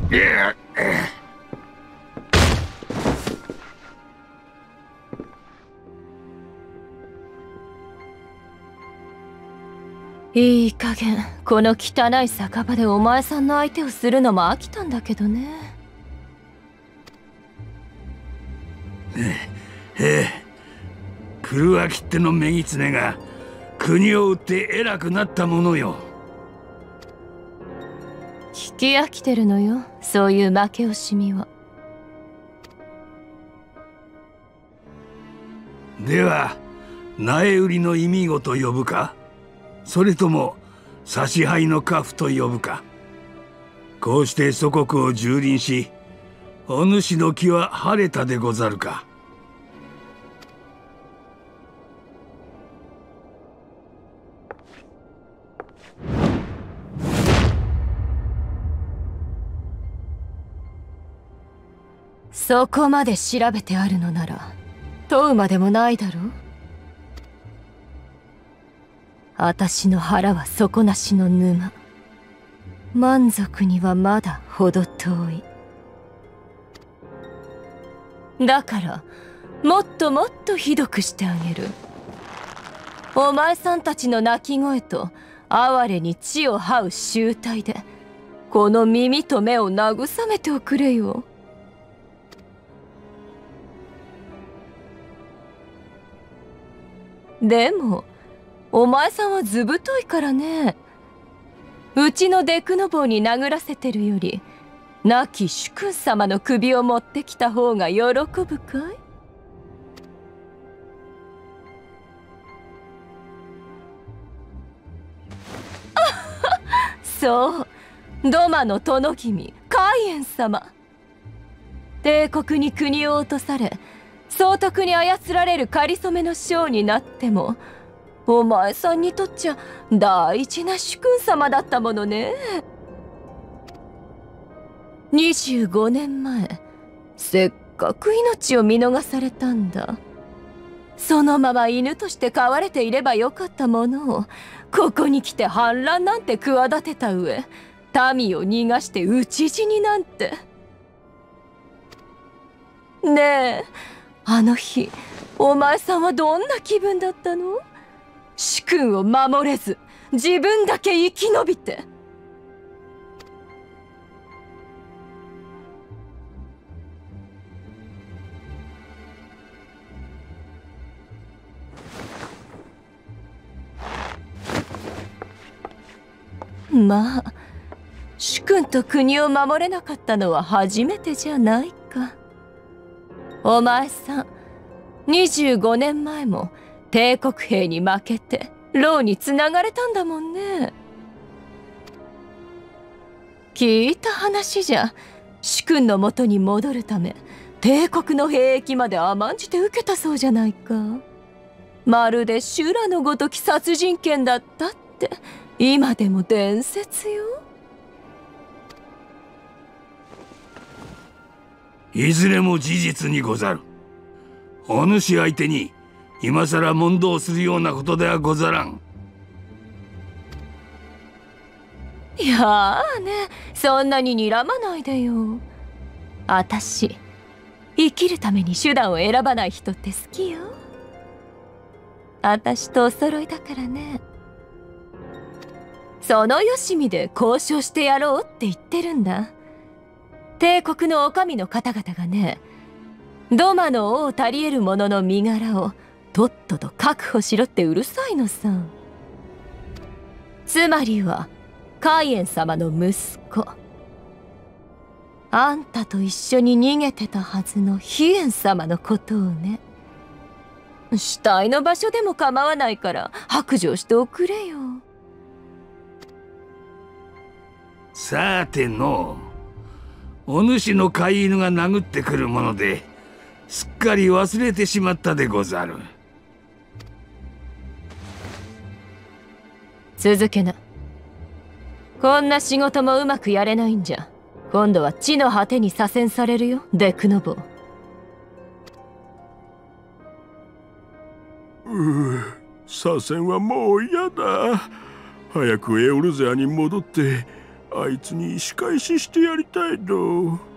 いい加減この汚い酒場でお前さんの相手をするのも飽きたんだけどね。 黒脇っての女狐が国を売って偉くなったものよ。 聞き飽きてるのよ、そういう負け惜しみは。 では苗売りの意味ごと呼ぶか、それとも差し配の家父と呼ぶか。こうして祖国を蹂躙し、お主の気は晴れたでござるか。 そこまで調べてあるのなら問うまでもないだろう。私の腹は底なしの沼。満足にはまだ程遠い。だからもっともっとひどくしてあげる。お前さんたちの泣き声と哀れに地を這う醜態でこの耳と目を慰めておくれよ。でもお前さんは図太いからね。うちのデクノボーに殴らせてるより亡き主君様の首を持ってきた方が喜ぶかい？そう、ドマの殿君カイエン様。帝国に国を落とされ総督に操られるかりそめの将になってもお前さんにとっちゃ大事な主君様だったものね。25年前せっかく命を見逃されたんだ。そのまま犬として飼われていればよかったものをここに来て反乱なんて企てた上民を逃がして討ち死になんて。ねえ、あの日お前さんはどんな気分だったの？主君を守れず自分だけ生き延びて。まあ主君と国を守れなかったのは初めてじゃないか。お前さん25年前も帝国兵に負けて牢につながれたんだもんね。聞いた話じゃ主君のもとに戻るため帝国の兵役まで甘んじて受けたそうじゃないか。まるで修羅のごとき殺人剣だったって今でも伝説よ。 いずれも事実にござる。お主相手に今さら問答するようなことではござらん。 いやあね、そんなに睨まないでよ。あたし生きるために手段を選ばない人って好きよ。あたしとお揃いだからね。そのよしみで交渉してやろうって言ってるんだ。帝国の女将の方々がね、ドマの王たり得る者の身柄をとっとと確保しろってうるさいのさ。つまりはカイエン様の息子、あんたと一緒に逃げてたはずのヒエン様のことをね。死体の場所でも構わないから白状しておくれよ。 さてのお主の飼い犬が殴ってくるものですっかり忘れてしまったでござる。 続けな。こんな仕事もうまくやれないんじゃ今度は地の果てに左遷されるよ、デクノボー。 左遷はもう嫌だ。早くエオルゼアに戻ってあいつに仕返ししてやりたいど。